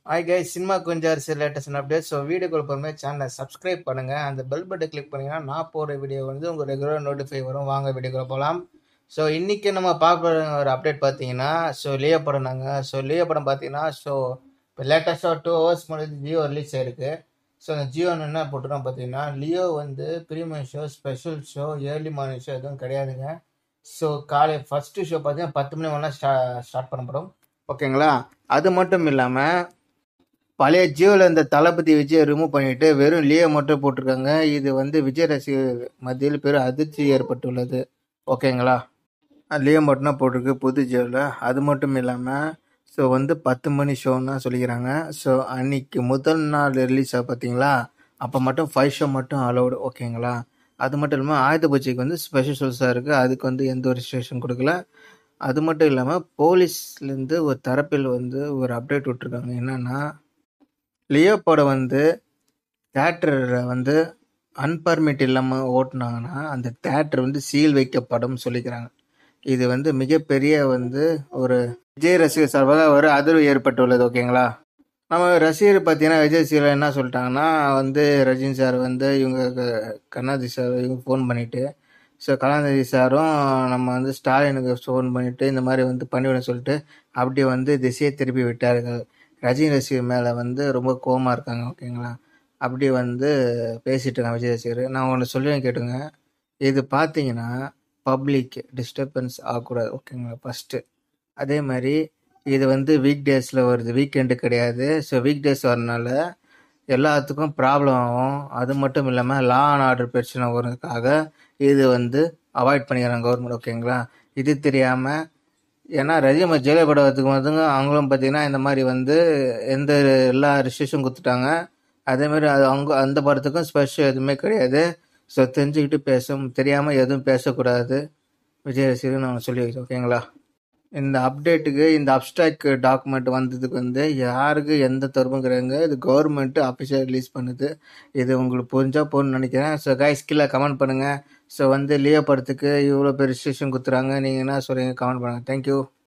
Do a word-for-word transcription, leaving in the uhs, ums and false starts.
Hi guys, cinema கொஞ்சம் latest update. So வீடியோக்குள்ள போகிற சேனலை சப்ஸ்கிரைப் பண்ணுங்க. அந்த பெல் பட்டன் கிளிக் பண்ணீங்கன்னா நான் போகிற வீடியோ வந்து உங்கள் ரெகுலர் நோட்டிஃபை வரும். வாங்க வீடியோக்குள்ள போகலாம். ஸோ இன்னைக்கு நம்ம பார்க்க ஒரு அப்டேட் பார்த்தீங்கன்னா, ஸோ லியோ படம் தாங்க. ஸோ லியோ படம் பார்த்தீங்கன்னா, ஸோ இப்போ லேட்டஸ்ட்டாக டூ ஹவர்ஸ் முன்னாடி ஜியோ ரிலீஸ் ஆயிருக்கு. ஸோ அந்த ஜியோ என்ன போட்டுருக்கோம் பார்த்தீங்கன்னா, லியோ வந்து premium show, special show, early morning show எதுவும் கிடையாதுங்க. ஸோ காலை ஃபஸ்ட்டு ஷோ பார்த்தீங்கன்னா பத்து மணி வரலாம் ஸ்டா ஸ்டார்ட் பண்ணப்படும். ஓகேங்களா? அது மட்டும் இல்லாமல் பழைய ஜியோவில் இந்த தளபதி விஜயை ரிமூவ் பண்ணிட்டு வெறும் லியோ மட்டும் போட்டிருக்காங்க. இது வந்து விஜய் ரசிகர் மத்தியில் பெரும் அதிர்ச்சி ஏற்பட்டுள்ளது. ஓகேங்களா? லியோ மட்டும்தான் போட்டிருக்கு புது ஜியோவில். அது மட்டும் இல்லாமல் ஸோ வந்து பத்து மணி ஷோன்னு தான் சொல்லிக்கிறாங்க. ஸோ அன்னைக்கு முதல் நாள் ரிலீஸ் ஆக பார்த்தீங்களா, அப்போ மட்டும் ஃபைவ் ஷோ மட்டும் அலௌடு. ஓகேங்களா? அது மட்டும் இல்லாமல் ஆயுத பூஜைக்கு வந்து ஸ்பெஷல் ஷோஸாக இருக்குது. அதுக்கு வந்து எந்த ஒரு ரெஸ்ட்ரிக்ஷன் கொடுக்கல. அது மட்டும் இல்லாமல் போலீஸ்லேருந்து ஒரு தரப்பில் வந்து ஒரு அப்டேட் விட்டுருக்காங்க. என்னன்னா, லியோ படம் வந்து தேட்டரில் வந்து அன்பர்மிட் இல்லாமல் ஓட்டுனாங்கன்னா அந்த தேட்டர் வந்து சீல் வைக்கப்படும் சொல்லிக்கிறாங்க. இது வந்து மிகப்பெரிய வந்து ஒரு விஜய் ரசிகர் சார்பாக ஒரு அதிர்வு ஏற்பட்டுள்ளது. ஓகேங்களா? நம்ம ரசிகர் பார்த்தீங்கன்னா விஜய் சீரில் என்ன சொல்லிட்டாங்கன்னா வந்து ரஜினி சார் வந்து இவங்க கருணாநிதி சார் இவங்க ஃபோன் பண்ணிவிட்டு, ஸோ கருணாநிதி சாரும் நம்ம வந்து ஸ்டாலினுக்கு ஃபோன் பண்ணிவிட்டு இந்த மாதிரி வந்து பண்ணிவிட சொல்லிட்டு அப்படி வந்து திசையை திருப்பி விட்டார்கள். ரஜினி ரசிகர் மேலே வந்து ரொம்ப கோவமாக இருக்காங்க. ஓகேங்களா? அப்படி வந்து பேசிகிட்டு இருக்காங்க விஜய் ரசிகர். நான் ஒன்று சொல்லுவேன் கேட்டுங்க. இது பார்த்தீங்கன்னா பப்ளிக் டிஸ்டர்பன்ஸ் ஆகக்கூடாது. ஓகேங்களா? ஃபஸ்ட்டு அதே மாதிரி இது வந்து வீக் டேஸில் வருது, வீக்கெண்டு கிடையாது. ஸோ வீக் டேஸ் வரனால எல்லாத்துக்கும் ப்ராப்ளம் ஆகும். அது மட்டும் இல்லாமல் லா அண்ட் ஆர்டர் பிரச்சனை வரதுக்காக இது வந்து அவாய்ட் பண்ணிக்கிறாங்க கவர்மெண்ட். ஓகேங்களா? இது தெரியாமல் ஏன்னா ரஜினி ஜெயில படத்துக்கு வந்துங்க அவங்களும் பார்த்தீங்கன்னா இந்த மாதிரி வந்து எந்த எல்லா ரெஸ்ட்ரிக்ஷன் கொடுத்துட்டாங்க. அதேமாதிரி அது அவங்க அந்த படத்துக்கும் ஸ்பெஷல் எதுவுமே கிடையாது. ஸோ தெரிஞ்சுக்கிட்டு பேசும், தெரியாமல் எதுவும் பேசக்கூடாது விஜய் ரசிகர் நான் சொல்லி வைக்கிறேன். ஓகேங்களா? இந்த அப்டேட்டுக்கு இந்த அப்டாக் டாக்குமெண்ட் வந்ததுக்கு வந்து யாருக்கு எந்த தொடர்பும் கிடையாதுங்க. இது கவர்மெண்ட்டு அஃபிஷியல் ரிலீஸ் பண்ணுது. இது உங்களுக்கு புரிஞ்சா போகணும்னு நினைக்கிறேன். ஸோ கைஸ் கீழே கமெண்ட் பண்ணுங்கள். ஸோ வந்து லியோ படத்துக்கு இவ்வளோ பெரிய ரெஸ்ட்ரிக்ஷன் கொடுத்துறாங்க, நீங்கள் என்ன சொல்கிறீங்க கமெண்ட் பண்ணுங்கள். தேங்க்யூ.